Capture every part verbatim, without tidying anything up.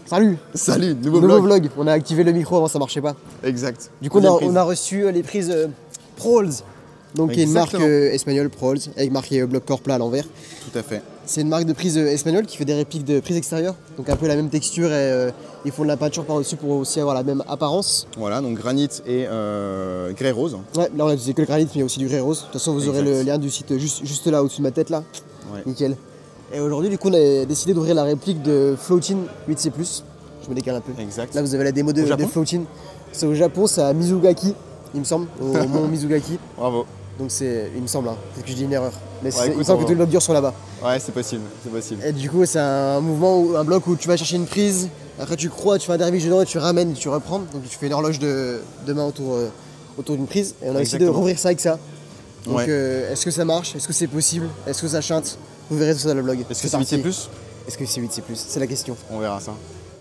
Salut. Salut, nouveau, nouveau vlog. vlog. On a activé le micro avant, ça marchait pas. Exact. Du coup, on a, on a reçu euh, les prises euh, Prols. Donc, qui est une marque euh, espagnole, Prols, avec marqué euh, bloc corps plat à l'envers. Tout à fait. C'est une marque de prise euh, espagnole qui fait des répliques de prises extérieures. Donc, un peu la même texture et euh, ils font de la peinture par-dessus pour aussi avoir la même apparence. Voilà, donc granit et euh, grès rose. Ouais, là on a utilisé que le granit, mais il y a aussi du grès rose. De toute façon, vous exact. Aurez le lien du site juste, juste là, au-dessus de ma tête, là. Ouais. Nickel. Et aujourd'hui, du coup, on a décidé d'ouvrir la réplique de Floatin huit C plus. Je me décale un peu. Exact. Là, vous avez la démo de, de Floatin. C'est au Japon, c'est à Mizugaki, il me semble, au mont Mizugaki. Bravo. Donc c'est, il me semble, hein. Peut-être que je dis une erreur. Mais ouais, écoute, il me semble que tous les blocs durs sont là-bas. Ouais, c'est possible, c'est possible. Et du coup, c'est un mouvement, où, un bloc où tu vas chercher une prise, après tu crois, tu fais un derviche dedans et tu ramènes, tu reprends. Donc tu fais une horloge de, de main autour, euh, autour d'une prise. Et on a essayé de rouvrir ça avec ça. Donc ouais. euh, est-ce que ça marche? Est-ce que c'est possible? Est-ce que ça chante? Vous verrez tout ça dans le blog. Est-ce que c'est huit C plus? Est-ce que c'est huit C plus? C'est la question. On verra ça.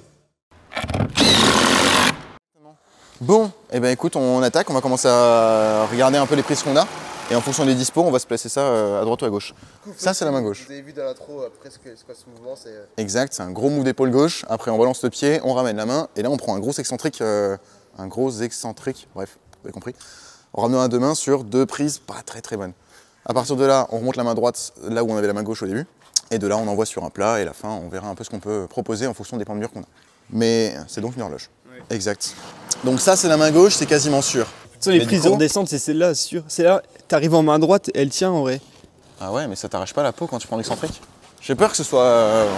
Bon, et eh ben écoute, on attaque, on va commencer à regarder un peu les prises qu'on a. Et en fonction des dispos, on va se placer ça à droite ou à gauche. Ça, c'est la main gauche. Vous avez vu dans l'intro après ce que c'est quoi ce mouvement, c'est... Exact, c'est un gros move d'épaule gauche. Après, on balance le pied, on ramène la main. Et là, on prend un gros excentrique, euh, un gros excentrique, bref, vous avez compris. En ramenant à deux mains sur deux prises pas très très bonnes. À partir de là, on remonte la main droite là où on avait la main gauche au début. Et de là, on envoie sur un plat. Et à la fin, on verra un peu ce qu'on peut proposer en fonction des plans de mur qu'on a. Mais c'est donc une horloge. Oui. Exact. Donc ça, c'est la main gauche, c'est quasiment sûr. Sur les prises de redescente, c'est celle-là, c'est sûr. C'est là, t'arrives en main droite, elle tient en vrai. Ah ouais, mais ça t'arrache pas la peau quand tu prends l'excentrique. J'ai peur que ce soit euh,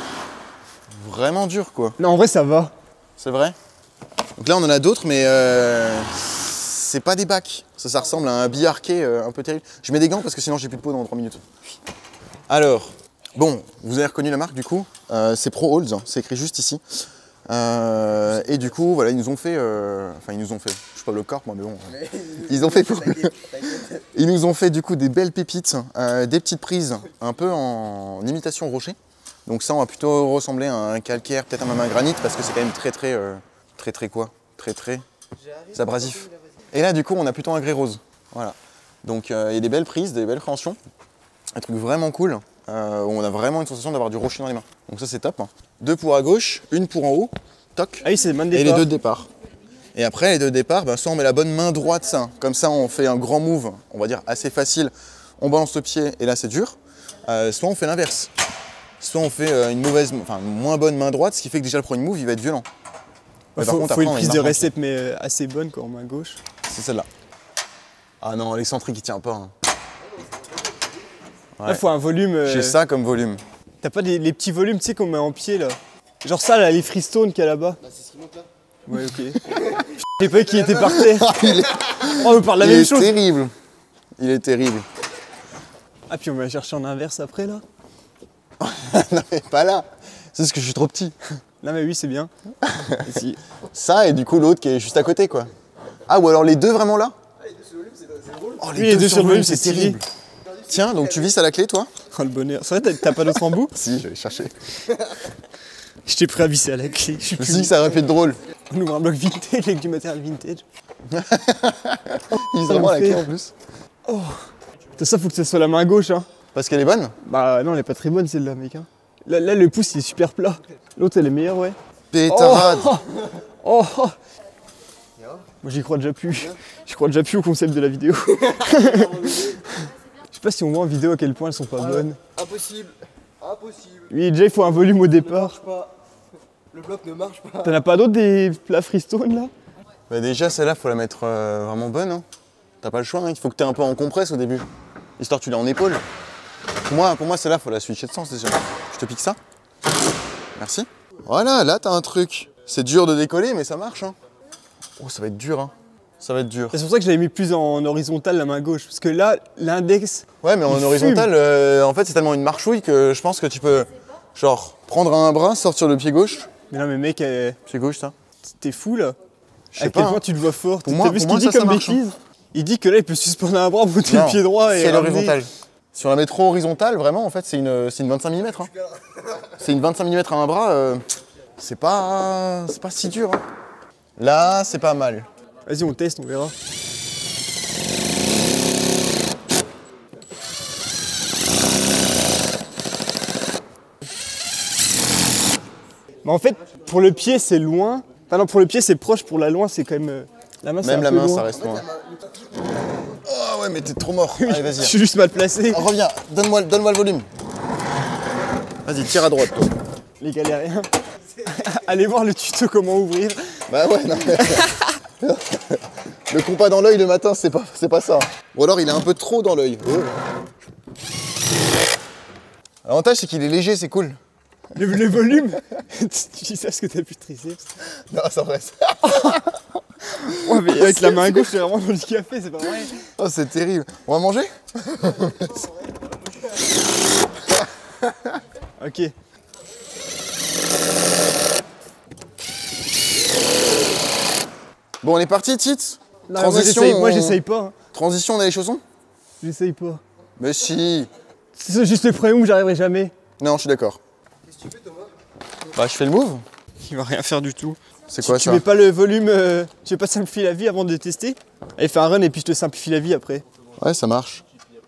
vraiment dur, quoi. Non, en vrai, ça va. C'est vrai. Donc là, on en a d'autres, mais euh, c'est pas des bacs. Ça, ça ressemble à un billard quai euh, un peu terrible. Je mets des gants parce que sinon j'ai plus de peau dans trois minutes. Alors, bon, vous avez reconnu la marque du coup. Euh, c'est Pro Holds, c'est écrit juste ici. Euh, et du coup, voilà, ils nous ont fait, euh, enfin ils nous ont fait, je suis pas le corps moi, mais bon, mais ils ont fait pour, ils nous ont fait du coup des belles pépites, euh, des petites prises un peu en imitation rocher. Donc ça, on va plutôt ressembler à un calcaire, peut-être à même un granit, parce que c'est quand même très très, euh, très très quoi, très très abrasif. Et là, du coup, on a plutôt un grès rose, voilà. Donc il euh, y a des belles prises, des belles préhensions, un truc vraiment cool. Euh, où on a vraiment une sensation d'avoir du rocher dans les mains. Donc ça c'est top. Hein. Deux pour à gauche, une pour en haut, toc. Ah oui, c'est les mains de départ. Et les deux de départ. Et après les deux de départ, ben, soit on met la bonne main droite, ça, comme ça on fait un grand move, on va dire assez facile, on balance le pied et là c'est dur. Euh, soit on fait l'inverse. Soit on fait euh, une mauvaise, enfin une moins bonne main droite, ce qui fait que déjà le premier move il va être violent. Il faut, contre, faut après, une prise de récep mais assez bonne quoi en main gauche. C'est celle-là. Ah non, l'excentrique il tient pas. Hein. Ouais. Là, faut un volume. Euh... J'ai ça comme volume. T'as pas des, les petits volumes, tu sais, qu'on met en pied là. Genre ça, là, les freestone qu'il y a là-bas. Bah, c'est ce qui monte là. Ouais, ok. J'ai pas qui était par terre. il est... Oh, on parle de la il même est chose. Terrible. Il est terrible. Ah, puis on va chercher en inverse après là. Non, mais pas là. C'est parce que je suis trop petit. Non, mais oui, c'est bien. Ici. Ça, et du coup, l'autre qui est juste à côté, quoi. Ah, ou alors les deux vraiment là. Ah, les deux sur le volume, c'est drôle. Oh, les, oui, deux, les deux sur le volume, c'est terrible. Tiens, donc tu vis à la clé, toi? Oh le bonheur. C'est vrai, t'as pas d'autre embout? Si, j'allais chercher. Je t'ai prêt à visser à la clé. Je me suis dit que ça aurait pu être drôle. On ouvre un bloc vintage avec du matériel vintage. Ils ont vraiment la clé en plus. Oh. Ça, faut que ce soit la main gauche. Hein. Parce qu'elle est bonne? Bah non, elle est pas très bonne celle-là, mec. Hein. Là, là, le pouce il est super plat. L'autre, elle est meilleure, ouais. Pétarade. Oh, oh, oh. Moi, j'y crois déjà plus. J'y crois déjà plus au concept de la vidéo. Je sais pas si on voit en vidéo à quel point elles sont pas ah, bonnes. Impossible. Impossible. Oui, déjà il faut un volume au départ. Ne marche pas. Le bloc ne marche pas. T'en as pas d'autres des plats freestone là? Bah déjà celle-là faut la mettre euh, vraiment bonne. Hein. T'as pas le choix, hein. Il faut que t'aies un peu en compresse au début. Histoire que tu l'aies en épaule. Pour moi, pour moi celle-là faut la switcher de sens déjà. Je te pique ça. Merci. Voilà, là t'as un truc. C'est dur de décoller mais ça marche. Hein. Oh ça va être dur hein. Ça va être dur. C'est pour ça que je l'avais mis plus en horizontal la main gauche. Parce que là, l'index. Ouais, mais en horizontal, euh, en fait, c'est tellement une marchouille que je pense que tu peux, genre, prendre un bras, sortir le pied gauche. Mais non, mais mec. Euh... Pied gauche, ça. T'es fou là. Je sais à pas. quel point hein. tu le vois fort. Pour moi, T'as vu ce pour qu'il moi, dit ça, comme ça marche, bêtise hein. Il dit que là, il peut suspendre un bras, monter le pied droit et. C'est l'horizontale. Si on la met trop horizontale, vraiment, en fait, c'est une, une vingt-cinq millimètres. Hein. C'est une vingt-cinq millimètres à un bras, euh, c'est pas, c'est pas si dur. Hein. Là, c'est pas mal. Vas-y, on teste, on verra. Mais en fait, pour le pied, c'est loin. Enfin non, pour le pied, c'est proche. Pour la loin, c'est quand même... Euh, la main, c'est Même un la peu main, loin. ça reste loin. Oh ouais, mais t'es trop mort. Allez, vas-y. Je suis juste mal placé. Ah, reviens, donne-moi donne-moi le volume. Vas-y, tire à droite, toi. Les galériens. Allez voir le tuto comment ouvrir. Bah ouais, non mais... Le compas dans l'œil le matin, c'est pas, c'est pas ça. Ou alors il est un peu trop dans l'œil. Oh. L'avantage, c'est qu'il est léger, c'est cool. Le, le volume. Tu dis ça parce que t'as plus de triceps. Non, c'est vrai. Ouais, mais avec la main gauche, c'est vraiment dans le café, c'est pas vrai. Oh, c'est terrible. On va manger? Ok. Bon, on est parti, Tite. Là, Transition. Moi, on... j'essaye pas. Hein. Transition, on a les chaussons? J'essaye pas. Mais si. C'est juste le premier move, j'arriverai jamais. Non, je suis d'accord. Qu'est-ce que tu fais, Thomas? Bah, je fais le move. Il va rien faire du tout. C'est quoi tu, ça? Tu mets pas le volume, euh, tu veux pas simplifier la vie avant de tester? Allez, fais un run et puis je te simplifie la vie après. Ouais, ça marche.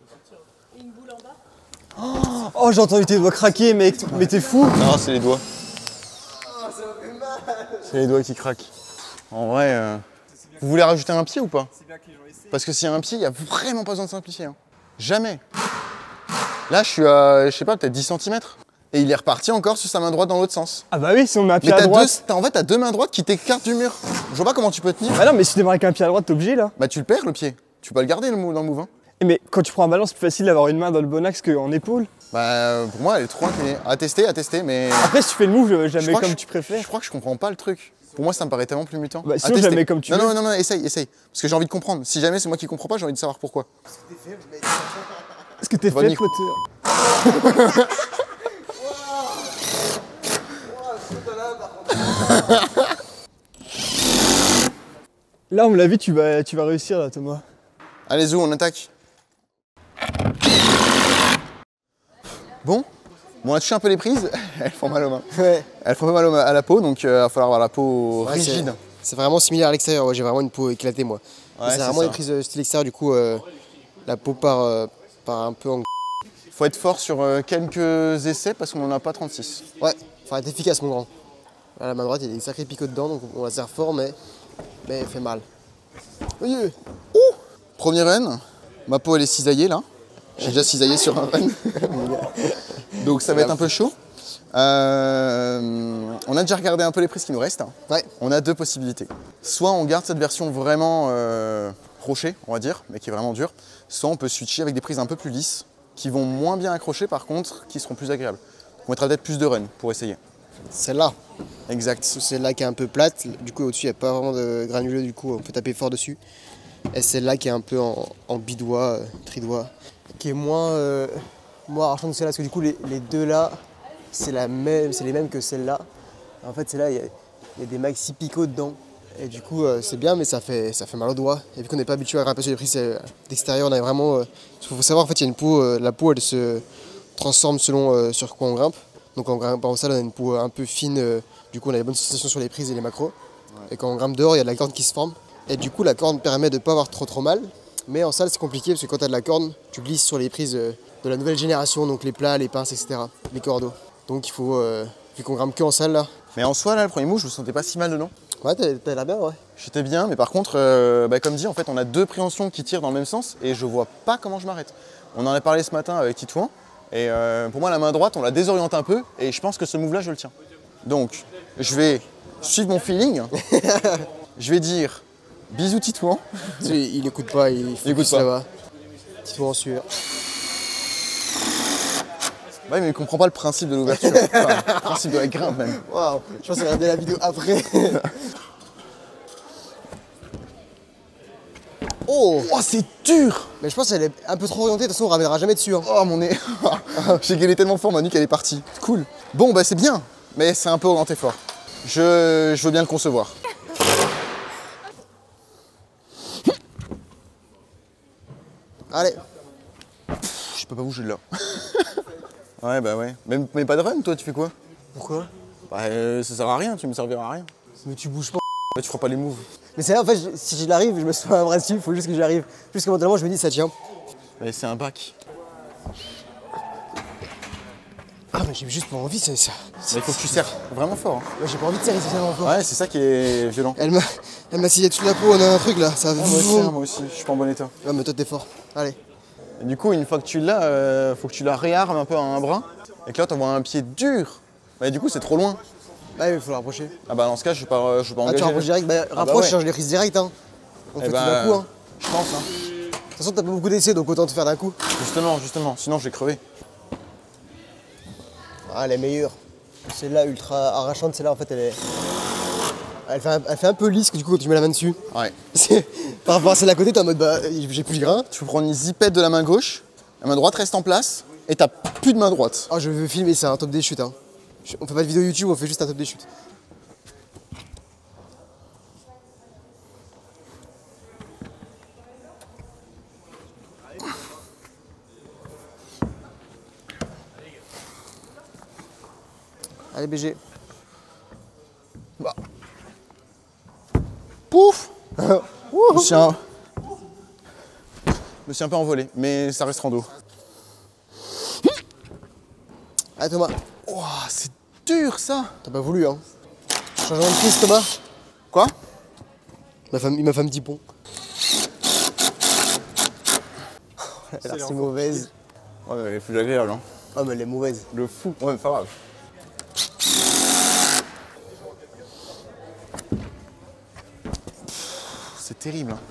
Oh, oh j'ai entendu tes doigts craquer, mec. Mais t'es fou. Non, c'est les doigts. C'est les doigts qui craquent. En vrai, euh... vous voulez rajouter un pied ou pas? Parce que s'il y a un pied, il n'y a vraiment pas besoin de simplifier. Hein. Jamais. Là, je suis à, je sais pas, peut-être dix centimètres. Et il est reparti encore sur sa main droite dans l'autre sens. Ah bah oui, si on met un pied Mais à t'as droite. deux, en fait, t'as deux mains droites qui t'écartent du mur. Je vois pas comment tu peux tenir. Bah non, mais si tu démarres avec un pied à droite, t'es obligé là. Bah tu le perds le pied. Tu peux pas le garder le mou- dans le move. Hein. Et mais quand tu prends un ballon, c'est plus facile d'avoir une main dans le bon axe qu'en épaule. Bah pour moi, elle est trop inclinée. À tester, à tester, mais... Après, si tu fais le move, Je jamais crois que comme je- tu préfères. Je crois que je comprends pas le truc. Pour moi, ça me paraît tellement plus mutant. Bah, À sinon, tester. jamais comme tu non, veux. Non, non, non, essaye, essaye. Parce que j'ai envie de comprendre. Si jamais c'est moi qui comprends pas, j'ai envie de savoir pourquoi. Est-ce que t'es Va, fait, Nico. Potter? Là, on me l'a vu, tu vas, tu vas réussir là, Thomas. Allez, Zou, on attaque. Bon, bon, on a touché un peu les prises. Elles font mal aux mains. Ouais. Elles font pas mal aux mains- à la peau, donc il va falloir avoir la peau Ouais, rigide. c'est- C'est vraiment similaire à l'extérieur. Ouais, j'ai vraiment une peau éclatée, moi. Ouais, c'est c'est vraiment ça. une prise euh, style extérieur, du coup, euh, la peau part, euh, part un peu en. Faut être fort sur euh, quelques essais parce qu'on n'en a pas trente-six. Ouais, faut être efficace, mon grand. À la main droite, il y a des sacrés picots dedans, donc on la serre fort, mais, mais elle fait mal. Oui, oui. Premier run, ma peau elle est cisaillée là. J'ai déjà cisaillé sur un run. Donc ça va être un peu chaud. Euh, on a déjà regardé un peu les prises qui nous restent. hein. Ouais. On a deux possibilités. Soit on garde cette version vraiment euh, rocher, on va dire, mais qui est vraiment dure. Soit on peut switcher avec des prises un peu plus lisses, qui vont moins bien accrocher par contre, qui seront plus agréables. On mettra peut-être plus de run pour essayer. Celle-là, Exact. celle-là qui est un peu plate, du coup au-dessus il n'y a pas vraiment de granuleux, du coup on peut taper fort dessus. Et celle-là qui est un peu en, en bidois, euh, tridois, qui est moins, euh, moins argent que celle-là, parce que du coup les, les deux là, c'est la même, c'est les mêmes que celle-là. En fait celle-là, il y, a- il y a des maxi picots dedans. Et du coup euh, c'est bien, mais ça fait, ça fait mal aux doigts. Et vu qu'on n'est pas habitué à grimper sur les prises euh, d'extérieur, on a vraiment... euh, il faut savoir, en fait il y a une peau, euh, la peau elle se transforme selon euh, sur quoi on grimpe. Donc en grimpant en salle, on a une peau un peu fine, euh, du coup on a des bonnes sensations sur les prises et les macros. Et quand on grimpe dehors, il y a de la corde qui se forme. Et du coup la corde permet de ne pas avoir trop trop mal. Mais en salle c'est compliqué parce que quand tu as de la corde, tu glisses sur les prises euh, de la nouvelle génération, donc les plats, les pinces, et cetera. Les cordeaux. Donc il faut, euh, vu qu'on grimpe que en salle là. Mais en soi là, le premier move, je me sentais pas si mal dedans. Ouais, t'as t'as l'air bien, ouais. J'étais bien, mais par contre, euh, bah, comme dit, en fait, on a deux préhensions qui tirent dans le même sens et je vois pas comment je m'arrête. On en a parlé ce matin avec Titouan et euh, pour moi, la main droite, on la désoriente un peu et je pense que ce move-là, je le tiens. Donc, je vais suivre mon feeling. Je vais dire bisous Titouan. Parce qu'il- Il n'écoute pas, il faut Il écoute pas. là-bas. Petit en sueur. Ouais, mais il comprend pas le principe de l'ouverture. Enfin, le principe de la grimpe même. Waouh, je pense regarder la vidéo après. Oh, Oh, c'est dur. mais je pense qu'elle est un peu trop orientée, de toute façon on ramènera jamais dessus. hein. Oh, mon nez. J'ai gagné tellement fort, ma nuque, elle est partie. Cool. Bon, bah c'est bien, mais c'est un peu orienté fort. Je, je veux bien le concevoir. Allez, Je peux pas bouger de là. Ouais, bah ouais. Même, mais pas de run, toi, tu fais quoi? pourquoi? Bah, euh, ça sert à rien, tu me serviras à rien. Mais tu bouges pas. Bah, tu feras pas les moves. Mais c'est là en fait, je- si j'y arrive, je me suis pas un vrai dessus, il faut juste que j'y arrive. Juste que mentalement je me dis ça tient. Mais c'est un bac. Ah mais j'ai juste pas envie, c'est ça. Mais il faut que tu serres vraiment fort. Hein. Ouais, j'ai pas envie de serrer, c'est vraiment fort. Ouais, c'est ça qui est violent. Elle m'a elle m'a scié toute la peau, on a un truc là, ça va. Ah, moi aussi, hein, moi aussi, je suis pas en bon état. Ouais, mais toi t'es fort. Allez. Et du coup, une fois que tu l'as, euh, faut que tu la réarmes un peu à un bras. Et que là, t'envoies un pied dur. Mais du coup, c'est trop loin. Ouais, il faut la rapprocher. Ah bah dans ce cas, je vais pas, je vais pas Ah, engager. tu rapproches direct, bah Ah bah rapproche, ouais. change les prises direct, hein. On Eh fait bah, tout d'un coup, hein. Je pense, hein. De toute façon, t'as pas beaucoup d'essais, donc autant te faire d'un coup. Justement, justement, sinon je vais crever. Ah, elle est meilleure. Celle-là, ultra arrachante, celle-là, en fait, elle est. Elle fait, un, elle fait un peu lisse, du coup, quand tu mets la main dessus. Ouais. Par rapport à celle à côté, t'es en mode, bah, j'ai plus de grain. Tu peux prendre une zipette de la main gauche, la main droite reste en place, et t'as plus de main droite. Ah, je veux filmer, c'est un top des chutes, hein. On fait pas de vidéo YouTube, on fait juste un top des chutes. Allez, B G. Bah. Pouf. Je me suis un... je me suis un peu envolé, mais ça reste rando. Allez, Thomas. Wow, c'est dur ça. T'as pas voulu, hein. Changement de prise, Thomas. Quoi? Il m'a fait, il m'a fait un petit pont. Elle est assez mauvaise. Ouais, elle est plus agréable, hein. Ah, mais elle est mauvaise. Le fou. Ouais, mais pas grave. C'est terrible. Hein.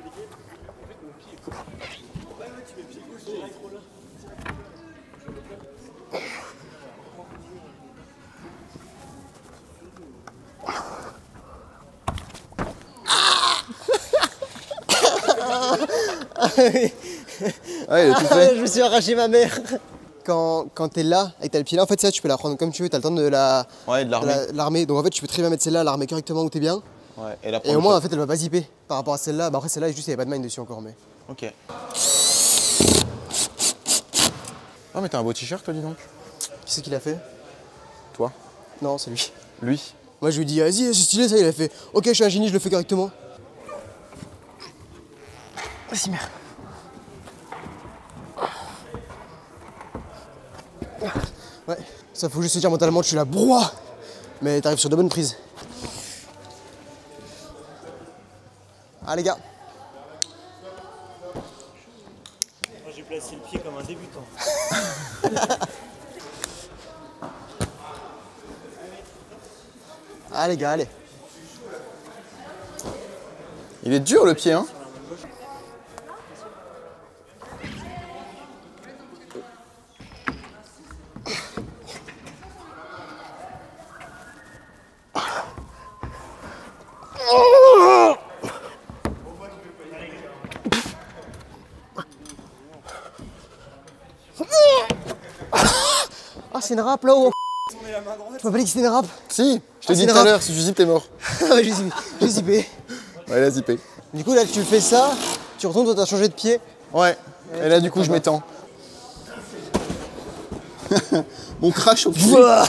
Ouais, il a tout fait. Je me suis arraché ma mère. Quand, quand t'es là, avec ta le pied là, en fait, ça, tu peux la prendre comme tu veux, t'as le temps de la Ouais, de l'armer. de l'armer. Donc en fait, tu peux très bien mettre celle-là, l'armer correctement où t'es bien. Ouais, et, la Et au moins, en fait, elle va pas zipper par rapport à celle-là. Bah après, celle-là, juste, il n'y avait pas de mine dessus encore, mais. Ok. Oh, mais t'as un beau t-shirt, toi, dis donc. Qui c'est qui l'a fait? Toi? Non, c'est lui. Lui? Moi, je lui ai dit, vas-y, c'est stylé, ça, il a fait. Ok, je suis un génie, je le fais correctement. Vas-y, merde. Ouais, ça faut juste se dire mentalement, tu la broies, mais t'arrives sur de bonnes prises. Ah les gars. Moi j'ai placé le pied comme un débutant. Ah les gars, allez. Il est dur, le pied, hein. Ah, c'est une râpe là-haut. Tu m'as pas dit que c'était une râpe? Si, je te Ah, dis c'est tout une à râpe. l'heure, si tu zippes, t'es mort. Ah ouais, j'ai zippé. J'ai zippé. Ouais, il a zippé. Du coup, là, tu fais ça, tu retournes, toi, t'as changé de pied. Ouais. Et là, du coup, je m'étends. Mon crash au pied. Ouah.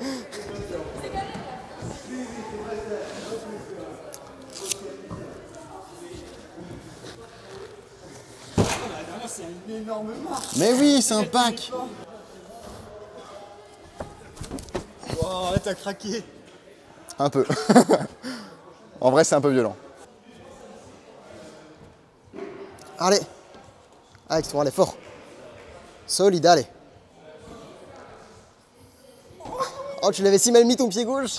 Mais oui, c'est un pack. Oh, t'as craqué. Un peu. En vrai, c'est un peu violent. Allez. Alex, toi, allez, fort. Solide, allez. Oh, tu l'avais si mal mis ton pied gauche.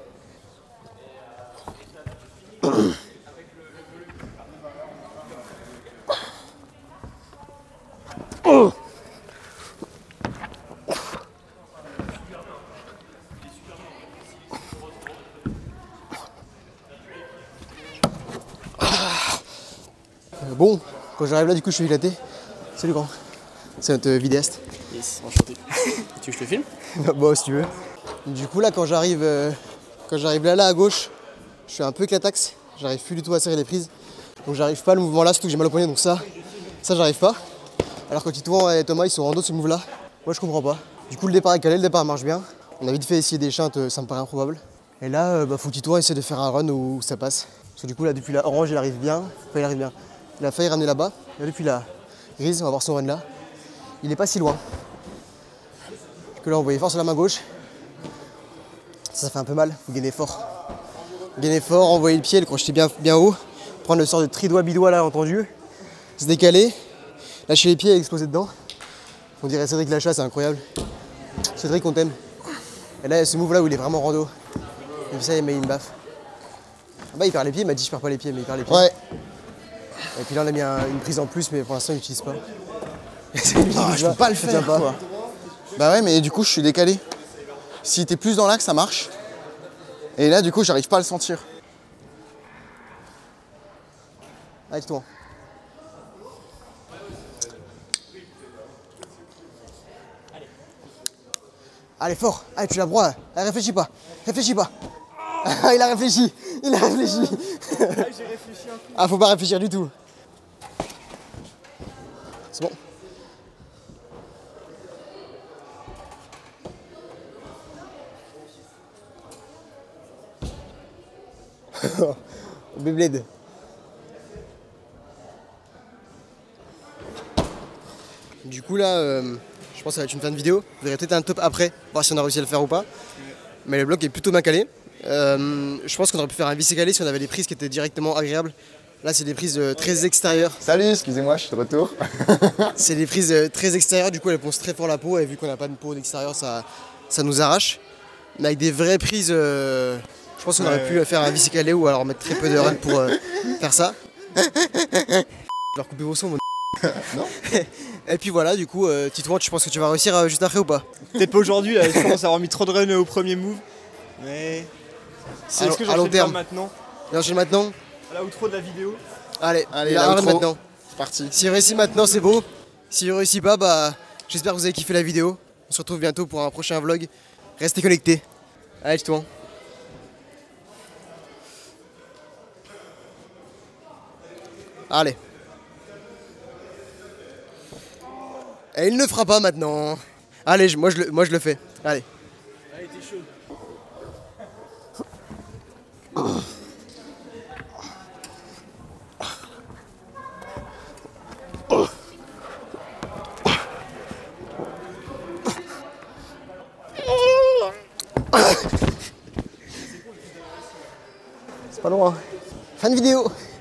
Oh. Euh, bon, quand j'arrive là, du coup, je suis éclaté. Salut, grand. C'est notre euh, vidéaste. Yes, enchanté. Tu veux que je te filme? Bon, si tu veux. Du coup, là, quand j'arrive euh, quand j'arrive là, là, à gauche, je suis un peu éclataxe. J'arrive plus du tout à serrer les prises. Donc, j'arrive pas à le mouvement là, surtout que j'ai mal au poignet. Donc, ça, ça, j'arrive pas. Alors, quand Titouan et Thomas, ils sont en dos de ce move là. Moi, je comprends pas. Du coup, le départ est calé, le départ marche bien. On a vite fait essayer des chintes, euh, ça me paraît improbable. Et là, euh, bah, faut que Titouan essaie de faire un run où ça passe. Parce que du coup, là, depuis la orange, il arrive bien. Enfin, il arrive bien. Il a failli ramener là-bas. Et depuis la grise, on va voir son run là. Il est pas si loin. Je que là on voyait fort sur la main gauche. Ça, ça fait un peu mal, faut gainer fort. Gainer fort, envoyer le pied, le crocheter bien, bien haut. Prendre le sort de tri-doigt-bidoigt là, entendu. Se décaler, lâcher les pieds et exploser dedans. On dirait Cédric Lachat, c'est incroyable. Cédric, on t'aime. Et là, il y a ce move là où il est vraiment rando. Et puis ça, il met une baffe. Ah bah, il perd les pieds, il m'a dit je perds pas les pieds, mais il perd les pieds. Ouais. Et puis là, on a mis un- une prise en plus, mais pour l'instant, il n'utilise pas. Ah, je peux pas le Ça tient faire, quoi. Bah ouais, mais du coup, je suis décalé. Si t'es plus dans l'axe, ça marche. Et là, du coup, j'arrive pas à le sentir. Allez, toi. Allez, fort. Allez, tu la broies. Là. Allez, réfléchis pas. Réfléchis pas. Ah, il a réfléchi. Il a réfléchi. J'ai réfléchi un coup. Ah, faut pas réfléchir du tout. C'est bon. Beyblade. Du coup là, euh, je pense que ça va être une fin de vidéo. Vous verrez peut-être un top après, voir si on a réussi à le faire ou pas. Mais le bloc est plutôt bien calé. Euh, je pense qu'on aurait pu faire un vissé calé si on avait des prises qui étaient directement agréables. Là c'est des prises euh, très extérieures. Salut, excusez-moi, je suis de retour. C'est des prises euh, très extérieures, du coup elles poncent très fort la peau et vu qu'on n'a pas de peau d'extérieur ça, ça nous arrache. Mais avec des vraies prises, euh, je pense qu'on aurait pu faire un vissé calé ou alors mettre très peu de run pour euh, faire ça. Je vais leur couper vos sons mon Non. Et puis voilà, du coup, euh, Titouan, tu penses que tu vas réussir euh, juste après ou pas? Peut-être pas aujourd'hui, là, je commence à avoir mis trop de run au premier move. Mais. C'est À ce que long- à j'en long fais bien terme. maintenant. Et enchaîne maintenant. À la outro de la vidéo. Allez, Allez, il a la un run outro. maintenant. C'est parti. S'il réussit maintenant, c'est beau. S'il réussit pas, bah j'espère que vous avez kiffé la vidéo. On se retrouve bientôt pour un prochain vlog. Restez connectés. Allez, Titouan. Allez. Et il ne fera pas maintenant. Allez, je- moi, je le, moi je le fais. Allez. Allez, t'es chaud. C'est pas loin. Fin de vidéo.